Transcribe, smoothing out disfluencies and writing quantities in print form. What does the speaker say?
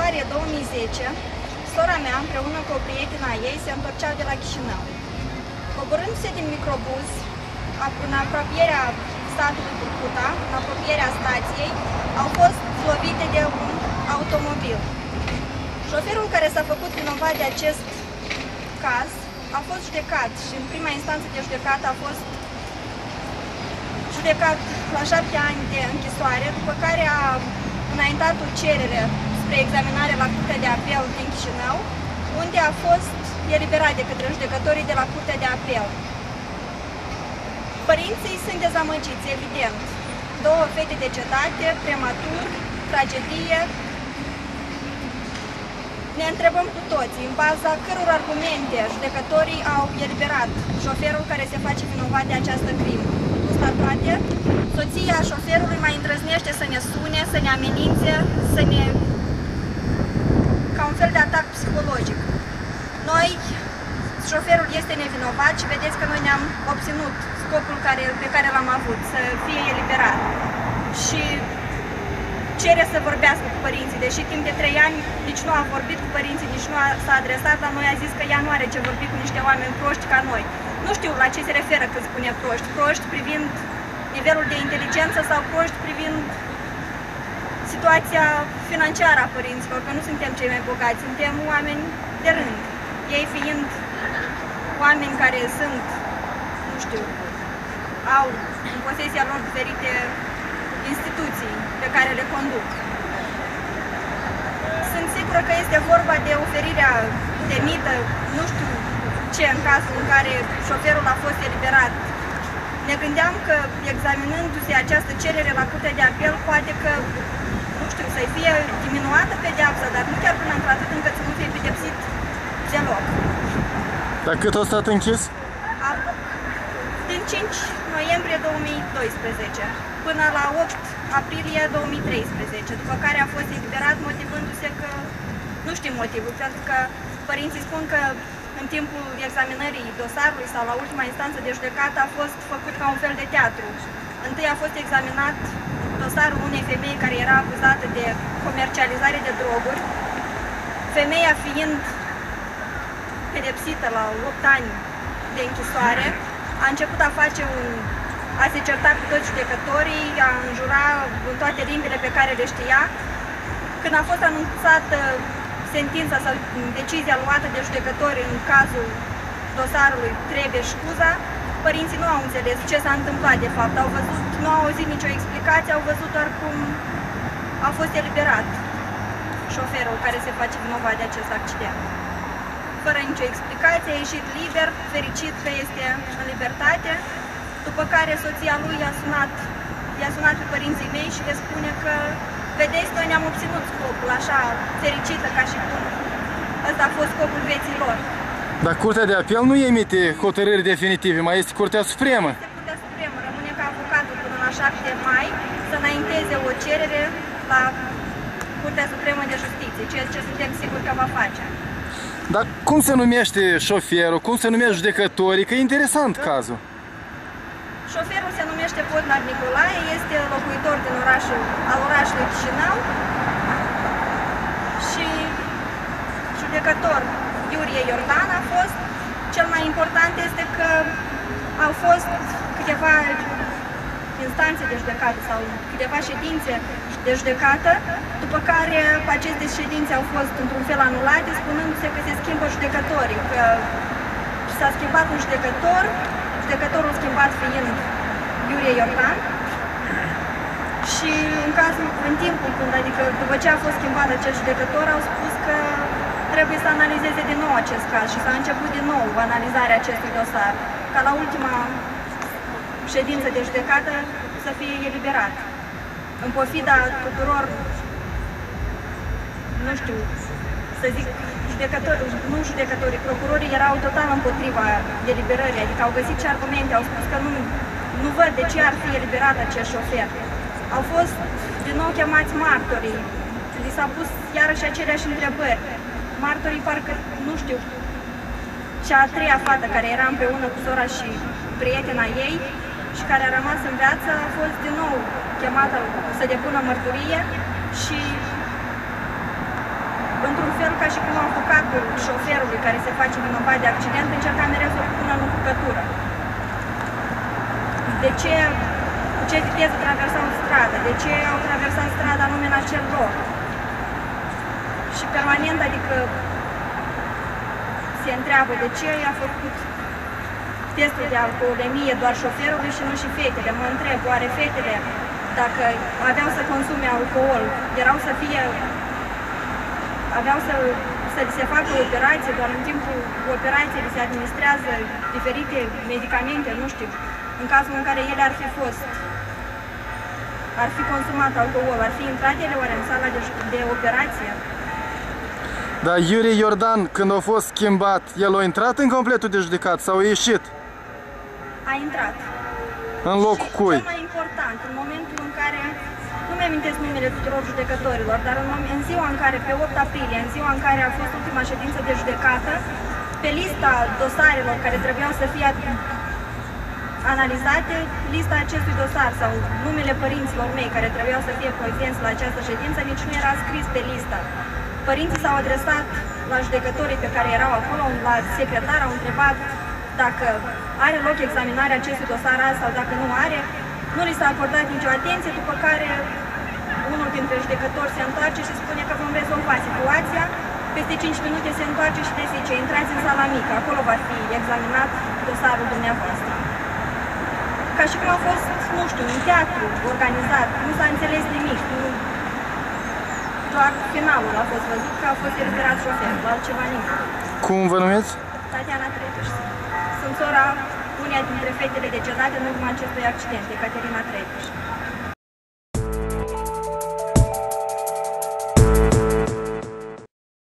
februarie 2010, sora mea, împreună cu o prietenă a ei, se întorceau de la Chișinău. Coborându-se din microbuz, în apropierea satului Turcuta, în apropierea stației, au fost lovite de un automobil. Șoferul care s-a făcut vinovat de acest caz a fost judecat și în prima instanță de judecată a fost judecat la 7 ani de închisoare, după care a înaintat o cerere spre examinare la Curtea de Apel din Chișinău, unde a fost eliberat de către judecătorii de la Curtea de Apel. Părinții sunt dezamăgiți, evident. Două fete decetate, prematur, tragedie. Ne întrebăm cu toții, în baza căror argumente judecătorii au eliberat șoferul care se face vinovat de această crimă. Constatate, soția șoferului mai îndrăznește să ne sune, să ne amenințe, ca un fel de atac psihologic. Noi, șoferul este nevinovat și vedeți că noi ne-am obținut scopul pe care l-am avut, să fie eliberat. Și cere să vorbească cu părinții, deși timp de 3 ani nici nu a vorbit cu părinții, nici nu s-a adresat la noi, a zis că ea nu are ce vorbi cu niște oameni proști ca noi. Nu știu la ce se referă când spune proști. Proști privind nivelul de inteligență sau proști privind situația financiară a părinților, că nu suntem cei mai bogați, suntem oameni de rând. Ei fiind oameni care sunt, nu știu, au în posesia lor diferite instituții pe care le conduc. Sunt sigură că este vorba de oferirea de mită, nu știu ce, în cazul în care șoferul a fost eliberat. Ne gândeam că, examinându-se această cerere la Curtea de Apel, poate că, nu știu, să-i fie diminuată pedeapsa, dar nu chiar până într-atât încât să nu fie pedepsit deloc. Dar cât a stat închis? Din 5 noiembrie 2012 până la 8 aprilie 2013, după care a fost eliberat motivându-se că, nu știu motivul, pentru că părinții spun că în timpul examinării dosarului sau la ultima instanță de judecată a fost făcut ca un fel de teatru. Întâi a fost examinat dosarul unei femei care era acuzată de comercializare de droguri, femeia fiind pedepsită la 8 ani de închisoare, a început a se certa cu toți judecătorii, a înjura în toate limbile pe care le știa. Când a fost anunțată sentința sau decizia luată de judecători în cazul dosarului Trebuie-Șcuza, părinții nu au înțeles ce s-a întâmplat de fapt. Nu au auzit nicio explicație, au văzut doar cum a fost eliberat șoferul care se face vinovat de acest accident. Fără nicio explicație, a ieșit liber, fericit că este în libertate, după care soția lui i-a sunat pe părinții mei și le spune că, vedeți, noi ne-am obținut scopul, așa, fericită, ca și cum ăsta a fost scopul vieții lor. Dar Curtea de Apel nu emite hotărâri definitive, mai este Curtea Supremă. Este Curtea Supremă, rămâne ca avocatul până la 7 mai să înainteze o cerere la Curtea Supremă de Justiție, ceea ce suntem siguri că va face. Dar cum se numește șoferul, cum se numește judecătorii, că e interesant cazul. Șoferul se numește Podnar Nicolae, este locuitor din orașului Chișinău și judecător Iurie Iordan a fost. Cel mai important este că au fost câteva instanțe de judecată sau câteva ședințe de judecată, după care aceste ședințe au fost într-un fel anulate, spunându-se că se schimbă judecătorii, că s-a schimbat un judecător, judecătorul schimbat fiind Iurie Iordan, și în timpul când, adică după ce a fost schimbat acest judecător, au spus că trebuie să analizeze din nou acest caz și s-a început din nou analizarea acestui dosar, ca la ultima ședință de judecată să fie eliberat. În pofida tuturor, nu știu, să zic, procurorii erau total împotriva eliberării, adică au găsit și argumente, au spus că nu văd de ce ar fi eliberat acest șofer. Au fost din nou chemați martorii, li s-a pus iarăși aceleași întrebări. Martorii parcă, nu știu, cea a treia fată care era împreună cu sora și prietena ei și care a rămas în viață a fost din nou chemată să depună mărturie și ca și cum avocatul șoferului care se face vinovat de accident încerca mereu să o pună în cucătură. De ce, cu ce viteză traversau strada? De ce au traversat strada anume în acel loc? Și permanent, adică se întreabă de ce a făcut testul de alcoolemie doar șoferului și nu și fetele. Mă întreb, oare fetele, dacă aveau să consume alcool, aveau să li se facă operație, doar în timpul operației li se administrează diferite medicamente, nu știu, în cazul în care ele ar fi consumat alcool, ar fi intrat ele oare în sala de operație? Dar Iuri Iordan, când a fost schimbat, el a intrat în completul de judecat sau a ieșit? A intrat. În locul și cui? Cel mai important, în momentul în care, nu mi-amintesc numele tuturor judecătorilor, dar în ziua în care, pe 8 aprilie, în ziua în care a fost ultima ședință de judecată, pe lista dosarelor care trebuiau să fie analizate, lista acestui dosar sau numele părinților mei care trebuiau să fie prezenți la această ședință, nici nu era scris pe listă. Părinții s-au adresat la judecătorii pe care erau acolo, la secretar, au întrebat dacă are loc examinarea acestui dosar azi sau dacă nu are. Nu li s-a acordat nicio atenție, după care unul dintre judecători se întoarce și spune că vom rezolva situația. Peste 5 minute se întoarce și le zice, intrați în sala mică, acolo va fi examinat dosarul dumneavoastră. Ca și cum a fost, nu știu, un teatru organizat, nu s-a înțeles nimic, doar finalul a fost văzut că a fost eliberat șoferul, altceva nimic. Cum vă numiți? Tatiana Trepeș. Sunt sora uneia dintre fetele decedate în urma acestui accident, Ecaterina Trepeș.